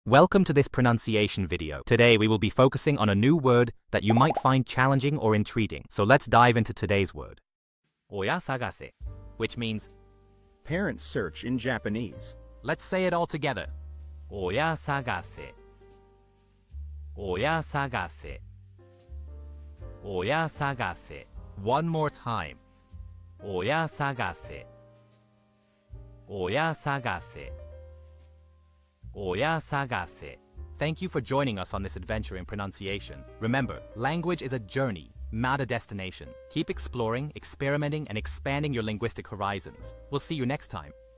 Welcome to this pronunciation video. Today we will be focusing on a new word that you might find challenging or intriguing. So let's dive into today's word. Oyasagase, which means parent search in Japanese. let's say it all together. Oyasagase. Oyasagase. Oyasagase. One more time. Oyasagase. Oyasagase. Oyasagase. Thank you for joining us on this adventure in pronunciation. Remember, language is a journey, not a destination. Keep exploring, experimenting, and expanding your linguistic horizons. We'll see you next time.